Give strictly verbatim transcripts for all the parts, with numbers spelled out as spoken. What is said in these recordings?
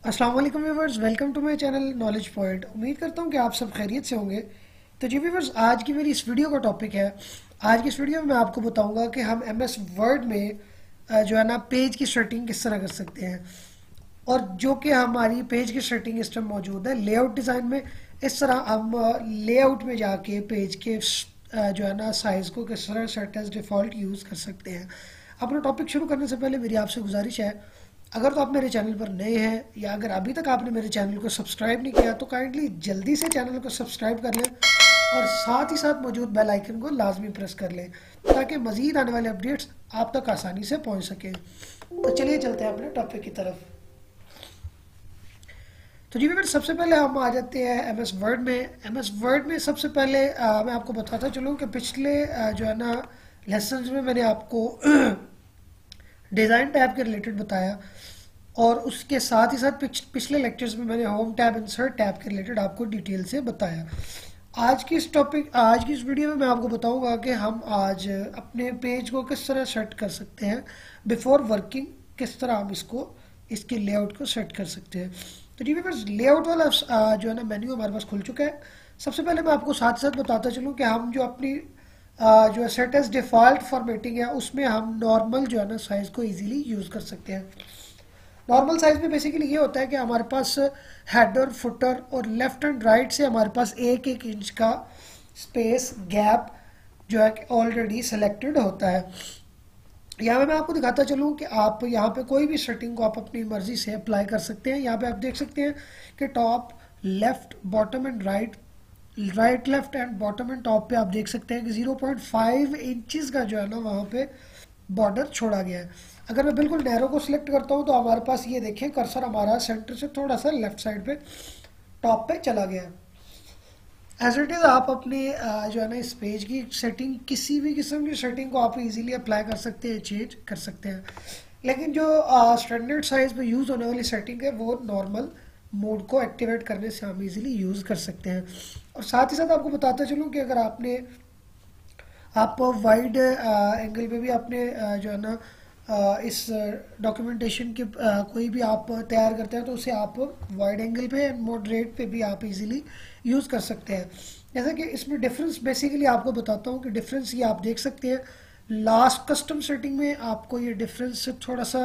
अस्सलाम वालेकुम viewers, welcome to my channel knowledge point. उम्मीद करता हूँ कि आप सब खैरियत से होंगे। तो जी व्यूवर्स, आज की मेरी इस वीडियो का टॉपिक है। आज की इस वीडियो में मैं आपको बताऊंगा कि हम एम एस वर्ड में अ, जो है ना पेज की सेटिंग किस तरह कर सकते हैं, और जो कि हमारी पेज की सेटिंग इस टाइम मौजूद है लेआउट डिज़ाइन में। इस तरह हम लेआउट में जाके पेज के अ, जो है ना साइज़ को किस तरह सेट एज डिफ़ॉल्ट यूज़ कर सकते हैं। अपना टॉपिक शुरू करने से पहले मेरी आपसे गुजारिश है, अगर तो आप मेरे चैनल पर नए हैं या अगर अभी तक आपने मेरे चैनल को सब्सक्राइब नहीं किया तो काइंडली जल्दी से चैनल को सब्सक्राइब कर लें और साथ ही साथ मौजूद बेल आइकन को लाजमी प्रेस कर लें ताकि मज़ीद आने वाले अपडेट्स आप तक आसानी से पहुंच सकें। तो चलिए चलते हैं अपने टॉपिक की तरफ। तो जी व्यूअर्स, सबसे पहले हम आ जाते हैं एम एस वर्ड में। एम एस वर्ड में सबसे पहले आ, मैं आपको बताता चलूँ कि पिछले आ, जो है ना लेसन्स में मैंने आपको डिज़ाइन टैब के रिलेटेड बताया, और उसके साथ ही साथ पिछ, पिछले लेक्चर्स में मैंने होम टैब इंसर्ट टैब के रिलेटेड आपको डिटेल से बताया। आज की इस टॉपिक आज की इस वीडियो में मैं आपको बताऊंगा कि हम आज अपने पेज को किस तरह सेट कर सकते हैं बिफोर वर्किंग, किस तरह हम इसको इसके लेआउट को सेट कर सकते हैं। तो जी व्यूअर्स, लेआउट वाला आ, जो है ना मेन्यू हमारे पास खुल चुका है। सबसे पहले मैं आपको साथ साथ बताता चलूँ कि हम जो अपनी आ, जो है सेट एज डिफ़ॉल्ट फॉर्मेटिंग है उसमें हम नॉर्मल जो है ना साइज़ को इजीली यूज़ कर सकते हैं। नॉर्मल साइज में बेसिकली ये होता है कि हमारे पास हेडर फुटर और लेफ्ट एंड राइट से हमारे पास एक एक इंच का स्पेस गैप जो है ऑलरेडी सेलेक्टेड होता है। यहाँ पे मैं आपको दिखाता चलूँ कि आप यहाँ पे कोई भी सेटिंग को आप अपनी मर्जी से अप्लाई कर सकते हैं। यहाँ पे आप देख सकते हैं कि top left bottom and right right left and bottom and top पे आप देख सकते हैं कि ज़ीरो पॉइंट फाइव इंचेस का जो है ना वहाँ पे बॉर्डर छोड़ा गया है। अगर मैं बिल्कुल नैरो को सिलेक्ट करता हूँ तो हमारे पास ये देखिए कर्सर हमारा सेंटर से थोड़ा सा लेफ्ट साइड पे टॉप पे चला गया है। एज इट इज़ आप अपने जो है ना इस पेज की सेटिंग, किसी भी किस्म की सेटिंग को आप इजीली अप्लाई कर सकते हैं, चेंज कर सकते हैं। लेकिन जो स्टैंडर्ड साइज में यूज़ होने वाली सेटिंग है वो नॉर्मल मोड को एक्टिवेट करने से हम इजीली यूज़ कर सकते हैं। और साथ ही साथ आपको बताता चलूँ कि अगर आपने आप वाइड एंगल पे भी आपने जो है ना इस डॉक्यूमेंटेशन के कोई भी आप तैयार करते हैं तो उसे आप वाइड एंगल पे एंड मॉडरेट पे भी आप इजीली यूज़ कर सकते हैं। जैसा कि इसमें डिफरेंस बेसिकली आपको बताता हूँ कि डिफरेंस ये आप देख सकते हैं। लास्ट कस्टम सेटिंग में आपको ये डिफरेंस थोड़ा सा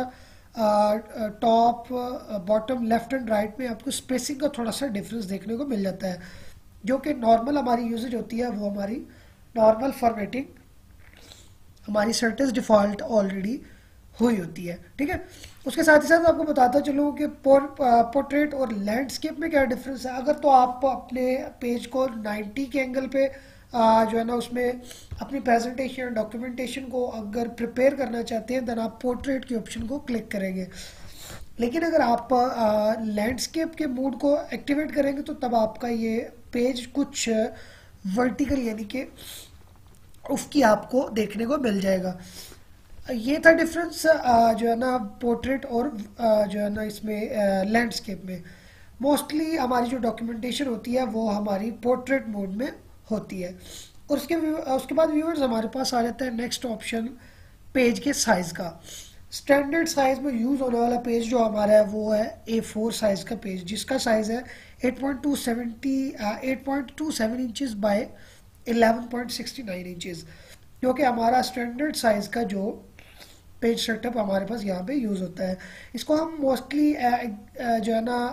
top bottom left and right में आपको स्पेसिंग का थोड़ा सा डिफरेंस देखने को मिल जाता है। जो कि नॉर्मल हमारी यूजेज होती है वो हमारी नॉर्मल फॉर्मेटिंग हमारी सर्टेस डिफ़ॉल्ट ऑलरेडी हुई होती है, ठीक है। उसके साथ ही साथ आपको बताता चलूँ कि पोर्ट्रेट और लैंडस्केप में क्या डिफरेंस है। अगर तो आप अपने पेज को नाइन्टी के एंगल पे आ, जो है ना उसमें अपनी प्रेजेंटेशन डॉक्यूमेंटेशन को अगर प्रिपेयर करना चाहते हैं देन आप पोर्ट्रेट के ऑप्शन को क्लिक करेंगे। लेकिन अगर आप लैंडस्केप के मोड को एक्टिवेट करेंगे तो तब आपका ये पेज कुछ वर्टिकल यानी कि उसकी आपको देखने को मिल जाएगा। ये था डिफरेंस जो है ना पोर्ट्रेट और जो है ना इसमें लैंडस्केप में। मोस्टली हमारी जो डॉक्यूमेंटेशन होती है वो हमारी पोर्ट्रेट मोड में होती है। और उसके उसके बाद व्यूअर्स हमारे पास आ जाता है नेक्स्ट ऑप्शन, पेज के साइज़ का। स्टैंडर्ड साइज में यूज़ होने वाला पेज जो हमारा है वो है ए फोर साइज़ का पेज, जिसका साइज़ है eight point two seventy eight point two seven inches by eleven point sixty nine inches, जो कि हमारा स्टैंडर्ड साइज़ का जो पेज सेटअप हमारे पास यहाँ पे यूज़ होता है। इसको हम मोस्टली जो है ना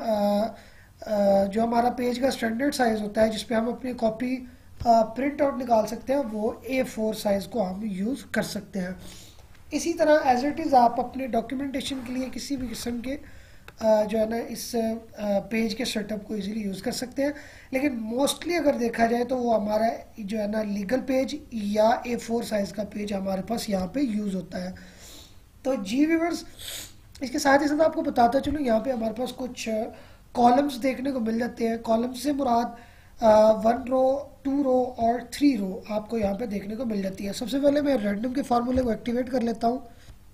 जो हमारा पेज का स्टैंडर्ड साइज़ होता है जिसपे हम अपनी कॉपी प्रिंट आउट निकाल सकते हैं वो ए फोर साइज़ को हम यूज़ कर सकते हैं। इसी तरह एज इट इज़ आप अपने डॉक्यूमेंटेशन के लिए किसी भी किस्म के जो है ना इस पेज के सेटअप को इजीली यूज़ कर सकते हैं। लेकिन मोस्टली अगर देखा जाए तो वो हमारा जो है ना लीगल पेज या ए फोर साइज़ का पेज हमारे पास यहाँ पे यूज़ होता है। तो जी व्यूअर्स, इसके साथ ही साथ आपको बताता चलूँ यहाँ पे हमारे पास कुछ कॉलम्स देखने को मिल जाते हैं। कॉलम्स से मुराद वन रो, टू रो और थ्री रो आपको यहाँ पे देखने को मिल जाती है। सबसे पहले मैं रैंडम के फार्मूले को एक्टिवेट कर लेता हूँ।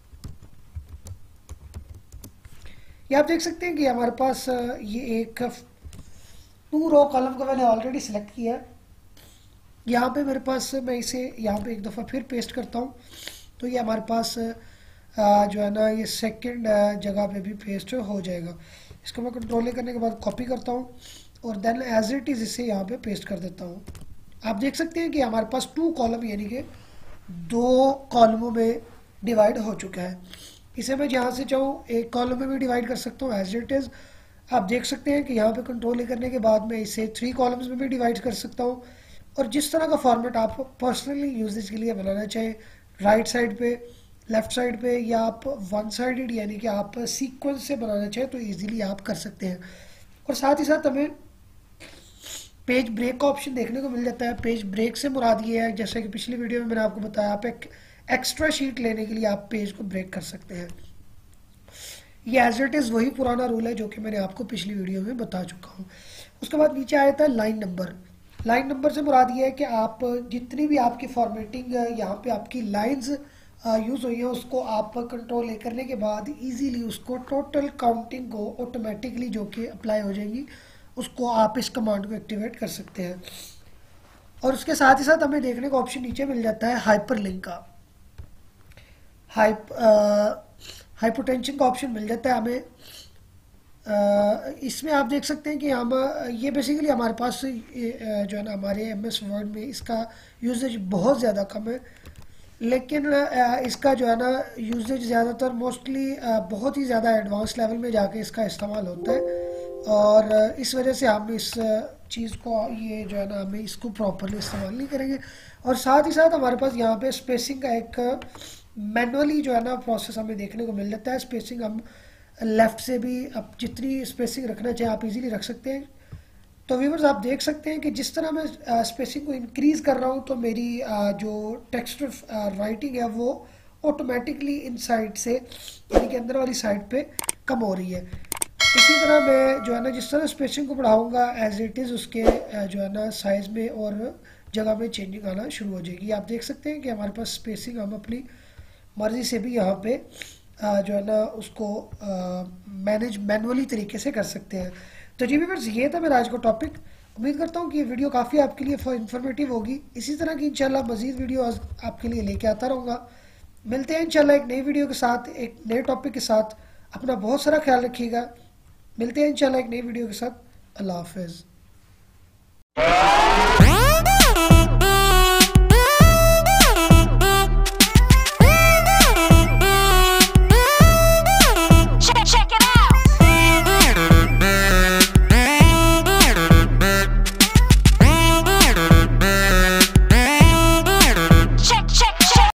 ये आप देख सकते हैं कि हमारे पास ये एक टू रो कॉलम को मैंने ऑलरेडी सिलेक्ट किया है। यहाँ पे मेरे पास मैं इसे यहाँ पे एक दफ़ा फिर पेस्ट करता हूँ तो ये हमारे पास जो है ना ये सेकंड जगह पे भी पेस्ट हो जाएगा। इसको मैं कंट्रोल ए करने के बाद कॉपी करता हूँ और देन एज इट इज़ इसे यहाँ पे पेस्ट कर देता हूँ। आप देख सकते हैं कि हमारे पास टू कॉलम यानी कि दो कॉलमों में डिवाइड हो चुका है। इसे मैं जहाँ से चाहूँ एक कॉलम में भी डिवाइड कर सकता हूँ एज इट इज़। आप देख सकते हैं कि यहाँ पे कंट्रोल ए करने के बाद मैं इसे थ्री कॉलम्स में भी डिवाइड कर सकता हूँ। और जिस तरह का फॉर्मेट आप पर्सनली यूजेज के लिए बनाना चाहें, राइट साइड पे, लेफ्ट साइड पे, या आप वन साइडेड यानी कि आप सीक्वेंस से बनाना चाहें तो इजीली आप कर सकते हैं। और साथ ही साथ हमें पेज ब्रेक का ऑप्शन देखने को मिल जाता है। पेज ब्रेक से मुराद ये है, जैसे कि पिछली वीडियो में मैंने आपको बताया, आप एक एक्स्ट्रा शीट लेने के लिए आप पेज को ब्रेक कर सकते हैं। ये एज इट इज़ वही पुराना रूल है जो कि मैंने आपको पिछली वीडियो में बता चुका हूँ। उसके बाद नीचे आया था लाइन नंबर। लाइन नंबर से मुराद ये है कि आप जितनी भी आपकी फॉर्मेटिंग यहाँ पे आपकी लाइंस यूज़ हुई है उसको आप कंट्रोल ए करने के बाद इजीली उसको टोटल काउंटिंग को ऑटोमेटिकली जो कि अप्लाई हो जाएंगी उसको आप इस कमांड को एक्टिवेट कर सकते हैं। और उसके साथ ही साथ हमें देखने को ऑप्शन नीचे मिल जाता है हाइपरलिंक का। हाइप हाइपोटेंशन का ऑप्शन मिल जाता है हमें। आ, इसमें आप देख सकते हैं कि हम ये बेसिकली हमारे पास जो है ना हमारे एम एस वर्ड में इसका यूजेज बहुत ज़्यादा कम है, लेकिन इसका जो है ना यूजेज ज़्यादातर मोस्टली बहुत ही ज़्यादा एडवांस लेवल में जाके इसका इस्तेमाल होता है। और इस वजह से हम इस चीज़ को ये जो है ना हमें इसको प्रॉपरली इस्तेमाल नहीं करेंगे। और साथ ही साथ हमारे पास यहाँ पे स्पेसिंग का एक मैनुअली जो है ना प्रोसेस हमें देखने को मिल जाता है। स्पेसिंग हम लेफ़्ट से भी अब जितनी स्पेसिंग रखना चाहे आप इजीली रख सकते हैं। तो व्यूअर्स आप देख सकते हैं कि जिस तरह मैं स्पेसिंग को इंक्रीज़ कर रहा हूँ तो मेरी जो टेक्स्ट राइटिंग है वो ऑटोमेटिकली इन साइड से यानी कि अंदर वाली साइड पे कम हो रही है। इसी तरह मैं जो है ना जिस तरह स्पेसिंग को बढ़ाऊंगा एज इट इज़ उसके जो है ना साइज़ में और जगह में चेंजिंग आना शुरू हो जाएगी। आप देख सकते हैं कि हमारे पास स्पेसिंग हम अपनी मर्ज़ी से भी यहाँ पे जो है ना उसको मैनेज मैनुअली तरीके से कर सकते हैं। तो जी व्यूअर्स ये था मेरा आज का टॉपिक। उम्मीद करता हूँ कि ये वीडियो काफ़ी आपके लिए इन्फॉर्मेटिव होगी। इसी तरह की इंशाल्लाह मज़ीद वीडियो आपके लिए लेके आता रहूँगा। मिलते हैं इंशाल्लाह एक नई वीडियो के साथ, एक नए टॉपिक के साथ। अपना बहुत सारा ख्याल रखिएगा। मिलते हैं इंशाल्लाह एक नई वीडियो के साथ। अल्लाह हाफिज़।